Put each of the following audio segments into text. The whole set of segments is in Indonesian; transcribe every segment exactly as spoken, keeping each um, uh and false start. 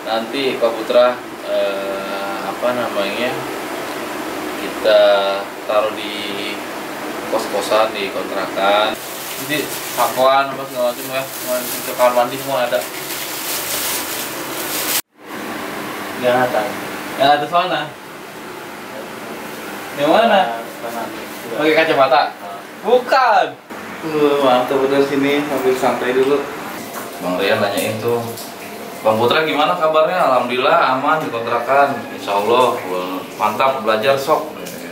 nanti Pak Putra eh, apa namanya kita taruh di kos-kosan, di kontrakan. Jadi sakuan apa segala macam ya, ke kamar mandi semua ada. Yang ada. Yang ada sana. Yang mana? Pakai kacamata? Bukan. Uh, mantap bener sini, sambil santai dulu. Bang Rian nanyain tuh, Bang Putra gimana kabarnya? Alhamdulillah aman di kontrakan. Insya Allah mantap, belajar sok.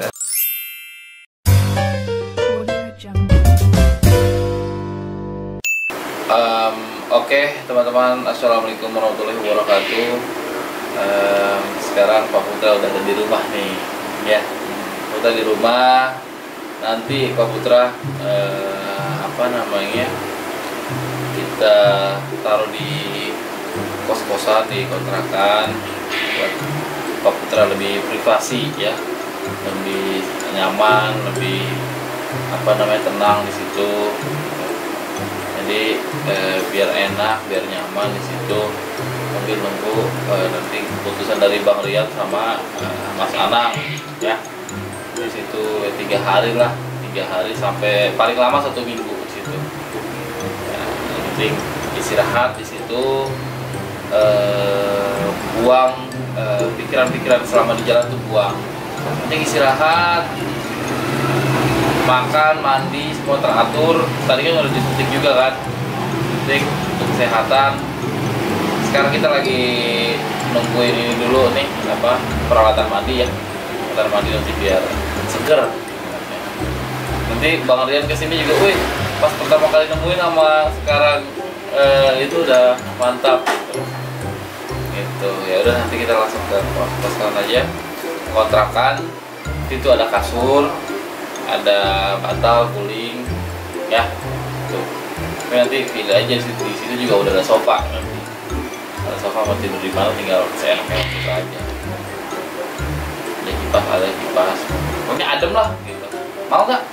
Um, Oke okay, teman-teman, assalamualaikum warahmatullahi wabarakatuh. Um, sekarang Pak Putra udah ada di rumah nih, ya. Putra di rumah. Nanti Pak Putra uh, apa namanya? Kita taruh di kos-kosan, di kontrakan buat Pak Putra lebih privasi ya, lebih nyaman, lebih apa namanya tenang di situ. Jadi eh, biar enak, biar nyaman di situ. Mungkin nunggu eh, nanti keputusan dari Bang Rian sama eh, Mas Anang ya. Di situ eh, tiga hari lah, tiga hari sampai paling lama satu minggu di situ. Ya, yang penting istirahat di situ, eh, buang eh, pikiran-pikiran selama di jalan tuh buang. Yang penting istirahat. Makan, mandi, semua teratur. Tadi kan udah disuntik juga kan, suntik untuk kesehatan. Sekarang kita lagi nungguin ini dulu nih, apa peralatan mandi ya, peralatan mandi nanti biar seger. Nanti Bang Rian kesini juga, wih, pas pertama kali nemuin sama sekarang eh, itu udah mantap gitu. Gitu ya udah, nanti kita langsung ke kos-kosan aja, kontrakan. Itu ada kasur, ada bantal, guling, ya, tuh. Tapi nanti pilih aja di situ, di situ juga udah ada sofa nanti. Ada sofa mau tidur di mana tinggal seenaknya kita aja. Ada kipas, ada kipas. Pokoknya adem lah, gitu. Mau nggak?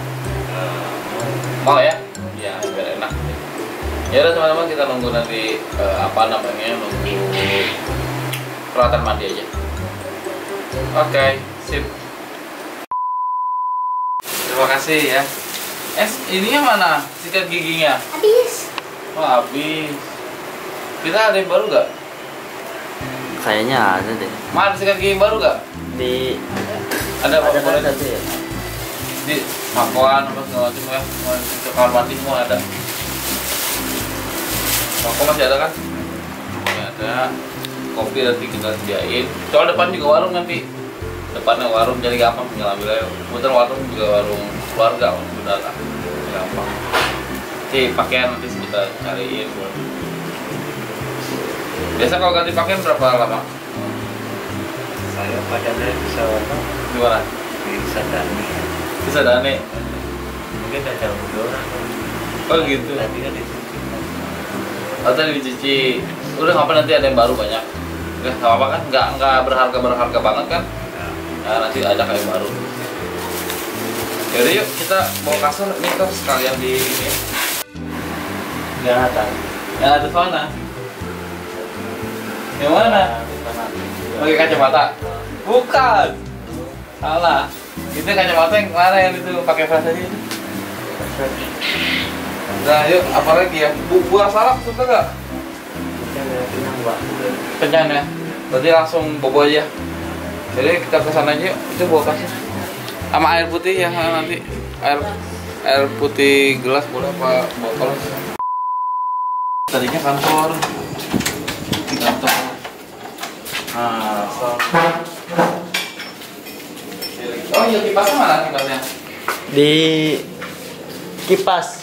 Mau ya? Ya biar enak. Ya udah teman-teman, kita nunggu nanti eh, apa namanya, nunggu peralatan mandi aja. Oke, okay, sip. Terima kasih ya. Eh, ininya mana? Sikat giginya? Habis. Oh, habis. Kita ada yang baru nggak? Kayaknya ada deh. Mana sikat gigi baru nggak? Di Ada apa? ada kan Boleh satu ya? di sakuan apa segala macam ya. Ke kamar mandi semua ada. Rokok masih ada kan? Masih ada. Kopi nanti kita sediain. Soal depan juga warung nanti. Depannya warung, jadi gampang tinggal ambil aja. Kebetulan warung juga warung keluarga, udah lah, gampang. Oke, pakaian nanti kita cariin. Biasa kalau ganti pakaian berapa lama? Saya pakainya bisa apa? Gimana? Bisa Dani. Bisa Dani? Mungkin ada jauh dua orang. Oh gitu. Tadi kan dicuci. Oh tadi dicuci. Udah ngapain, nanti ada yang baru banyak. Udah nggak apa-apa kan? Nggak nggak berharga berharga banget kan? Nah, nanti ada kayak baru. Yaudah yuk, kita bawa kasur ini kan sekalian di ini. Yang ada. Yang ada sana. Yang mana? Pakai kacamata? Bukan. Salah. Itu kacamata yang mana yang itu pakai flash aja. Nah yuk, apa lagi ya? Bu buah salak suka gak? Kenyang ya? Berarti langsung bobo aja. Jadi kita kesana aja yuk, itu bawa kasih sama air putih ya, nanti air air putih gelas boleh apa botol. Tadinya kantor kantor nah so. Oh iya, kipasnya mana kipasnya? Di kipas.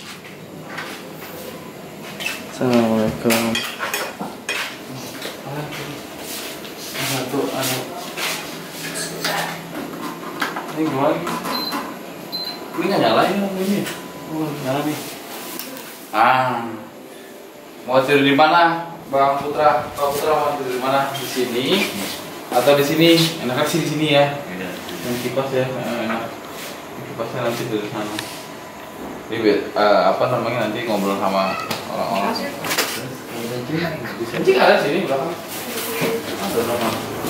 Assalamualaikum. Satu anu ini gimana? Ini nggak nyala ini lampunya. Oh, nyala nih. Ah, mau tidur di mana, Bang Putra? Bang Putra mau tidur di mana? Di sini atau di sini? Enakan sih di sini ya. Yang kipas ya, enak. Kipasnya nanti dari sana. Ini uh, apa namanya, nanti ngobrol sama orang-orang. Kencing ada sini belakang. Ada nama.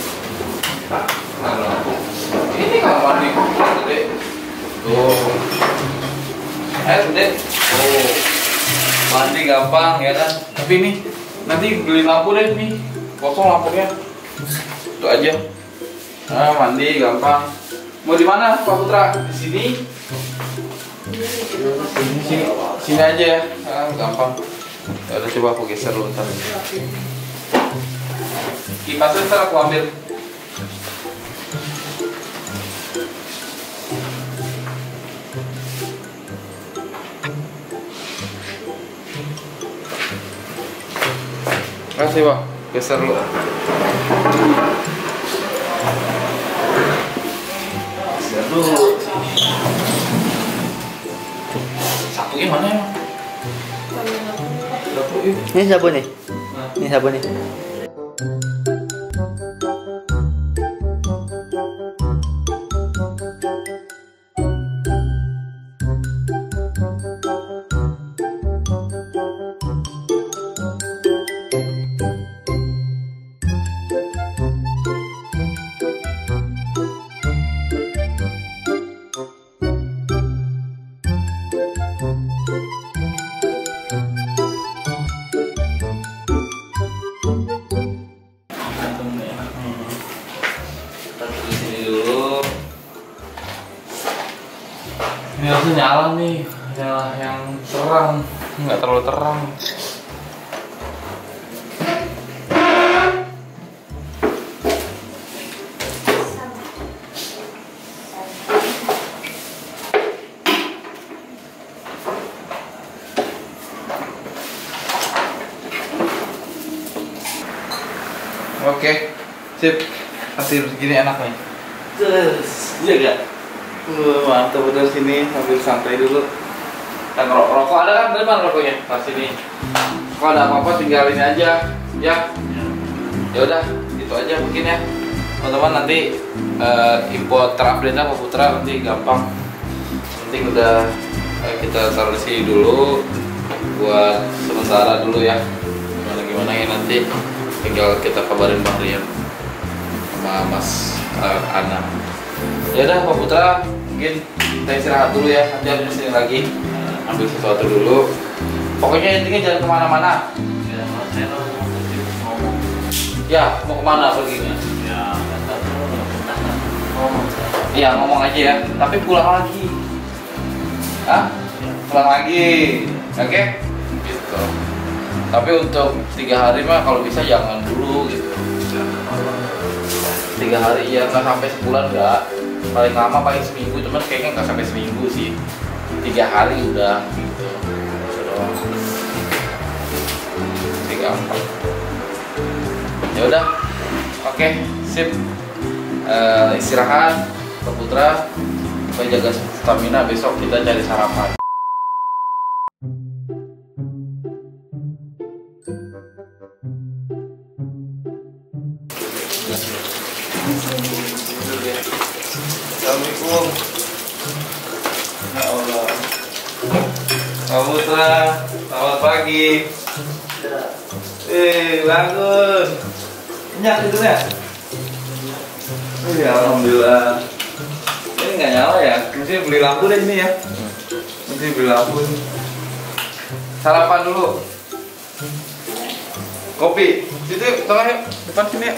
Nah, ini kamar mandi gede. Tuh. Eh, gede. Oh. Mandi gampang ya kan. Tapi ini nanti beli lampu deh nih. Kosong lampunya. Itu aja. Nah, mandi gampang. Mau di mana, Pak Putra? Di sini. Sini, sini, sini aja ya. Nah, gampang. Ya udah, coba aku geser dulu ntar. Kipasnya ntar aku ambil. Kasih Pak, geser dulu. Geser dulu. Satunya mana ya? Ini sabun nih. Ini sabun nih. Ini harusnya nyala nih, nyala yang terang, nggak terlalu terang. Oke, sip. Kasih begini enak nih. Terus, iya gak? Wah, mantap bener sini, sambil santai dulu. Dan ro rokok ada kan? Dari mana rokoknya? Pas sini. Kalau ada apa-apa tinggal ini aja, ya. Ya udah, gitu aja mungkin ya. Teman-teman nanti uh, info terupdate Pak Putra nanti gampang. Nanti udah uh, kita taruh di sini dulu buat sementara dulu ya. Gimana gimana ya nanti tinggal kita kabarin Bang Rian sama Mas uh, Ana. Ya udah Pak Putra, mungkin kita istirahat dulu ya, nanti habis sini lagi uh, ambil sesuatu dulu. Pokoknya intinya jangan kemana-mana. Ya, saya mau ngomong. Ya, mau kemana perginya? Ya, kata Oh, iya ngomong aja ya, tapi pulang lagi. Hah? Pulang lagi, oke? Okay? Gitu. Tapi untuk tiga hari mah kalau bisa jangan dulu gitu. Tiga hari ya, nggak sampai sebulan nggak. Paling lama paling seminggu, cuman kayaknya nggak sampai seminggu sih. Tiga hari udah gitu. Tiga empat. Ya udah, oke, okay, sip. Uh, istirahat, Pak Putra, supaya jaga stamina. Besok kita cari sarapan. Assalamualaikum. Ya Allah. Pak Putra, selamat pagi. Eh, bangun. Nyak tidurnya? Ya, alhamdulillah. Ini nggak nyala ya? Mesti beli lampu deh ini ya. Mesti beli lampu. Sarapan dulu. Kopi. Situ tengah yuk, depan sini ya.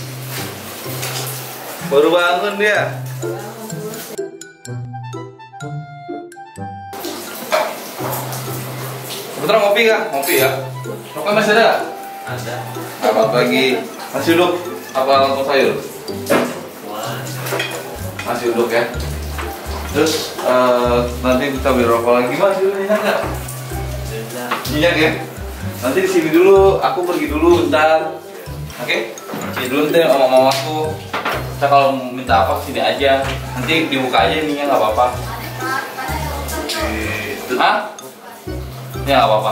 Baru bangun dia. Putra ngopi nggak? Ngopi ya. Rokok masih ada? ada. Selamat pagi. Masih duduk? Apa langsung sayur? Masih duduk ya. Terus uh, nanti kita beli rokok lagi. Mas, dulu minyak nggak? Minyak ya. Nanti di sini dulu. Aku pergi dulu bentar. Oke? Sini dulu nanti sama mamaku. Kita kalau minta apa sini aja. Nanti dibuka aja ininya nggak apa-apa. Hah? Ini nggak apa-apa.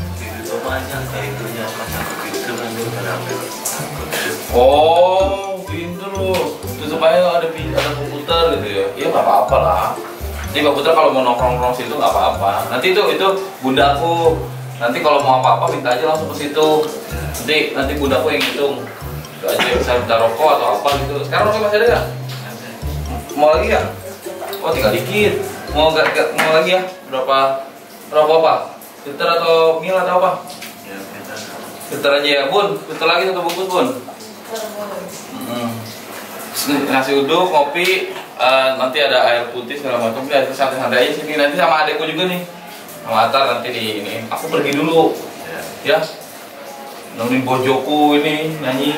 Oh, pintu loh. Itu supaya ada ada komputer gitu ya. Iya nggak apa-apa lah. Jadi Pak Putra kalau mau nongkrong-nongkrong situ nggak apa-apa. Nanti itu itu bunda aku Nanti kalau mau apa-apa minta aja langsung ke situ. Nanti nanti bundaku yang hitung. Itu aja bisa minta rokok atau apa gitu. Sekarang rokok masih ada nggak? Mau lagi nggak? Oh tinggal dikit. Mau gak, gak mau lagi ya? Berapa? Rokok apa? Filter atau mil atau apa? Ya, kita. Filter aja ya bun. Filter lagi satu bungkus bun. Hmm. Nasi uduk, kopi, uh, nanti ada air putih segala macam. Ya santai-santai aja sini. Nanti sama adekku juga nih. Sama Atar nanti di ini. Aku pergi dulu. Ya. Nemenin bojoku ini nyanyi.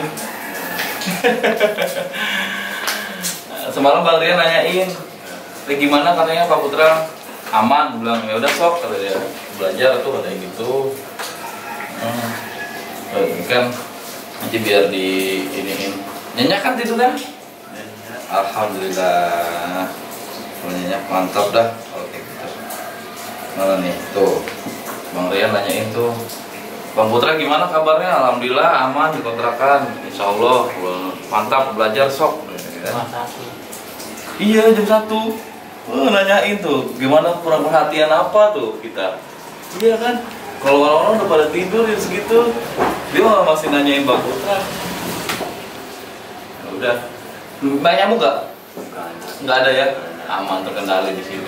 Semalam Bang Rian nanyain, "Lagi gimana?" katanya Pak Putra. Aman, bilang ya udah sok kata dia. Belajar tuh katanya gitu. Hmm. Ini kan nanti biar di iniin. Nyenyak kan itu kan? Alhamdulillah. Kalau nyenyak mantap dah kalau kayak gitu. Mana nih tuh Bang Rian nanyain tuh, Bang Putra gimana kabarnya? Alhamdulillah aman di kontrakan, insya Allah mantap belajar sok. Iya jam satu. Oh, nanyain tuh gimana kurang perhatian apa tuh kita? Iya kan? Kalau orang-orang udah pada tidur ya segitu, dia malah masih nanyain Bang Putra. Ya udah. Banyak nyamuk nggak? Nggak ada ya? Aman terkendali di sini.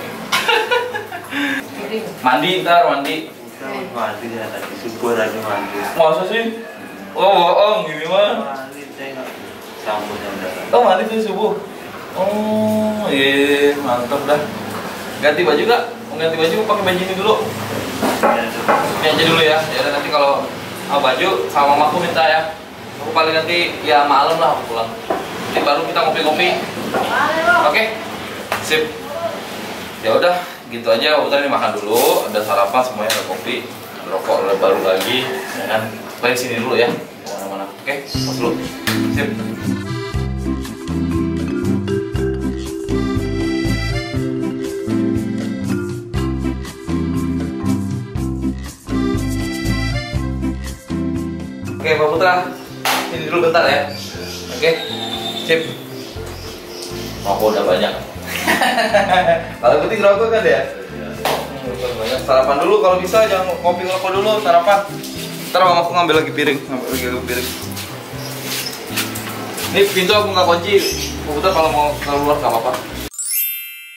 Mandi ntar mandi. Mandi ya tadi subuh lagi mandi. Masa sih? Oh bohong gini mah. Mandi saya nggak sambutnya udah. Oh mandi tuh subuh. Oh iya mantap dah. Ganti baju gak? Mau ganti baju pakai baju ini dulu. Ini aja dulu ya. Ya nanti kalau mau baju sama mamaku minta ya. Aku paling nanti ya malam lah aku pulang. Nanti baru kita ngopi-ngopi. Oke? Sip. Ya udah, gitu aja. Udah ini makan dulu, ada sarapan semuanya, ada kopi, ada rokok, ada baru lagi, ya kan? Balik sini dulu ya, mana-mana. Oke, pas dulu. Sip. Oke, Pak Putra, sini dulu bentar ya. Oke, sip. Rokok udah banyak. Kalau penting rokok kan ya? Banyak. Sarapan dulu kalau bisa, jangan kopi ngerokok dulu, sarapan. Ntar mamaku ngambil lagi piring, ngambil lagi piring. Ini pintu aku nggak kunci. Putar kalau mau keluar nggak apa-apa.